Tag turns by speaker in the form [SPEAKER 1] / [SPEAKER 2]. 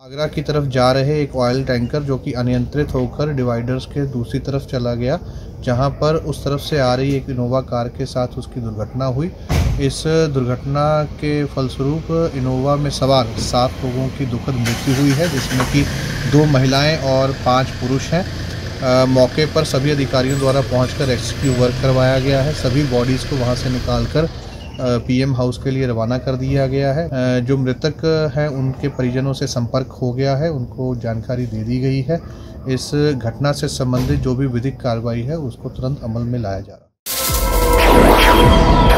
[SPEAKER 1] आगरा की तरफ जा रहे एक ऑयल टैंकर जो कि अनियंत्रित होकर डिवाइडर्स के दूसरी तरफ चला गया, जहां पर उस तरफ से आ रही एक इनोवा कार के साथ उसकी दुर्घटना हुई। इस दुर्घटना के फलस्वरूप इनोवा में सवार 7 लोगों की दुखद मृत्यु हुई है, जिसमें कि 2 महिलाएं और 5 पुरुष हैं। मौके पर सभी अधिकारियों द्वारा पहुंचकर रेस्क्यू वर्क करवाया गया है। सभी बॉडीज़ को वहां से निकालकर पीएम हाउस के लिए रवाना कर दिया गया है। जो मृतक हैं उनके परिजनों से संपर्क हो गया है, उनको जानकारी दे दी गई है। इस घटना से संबंधित जो भी विधिक कार्रवाई है उसको तुरंत अमल में लाया जा रहा है।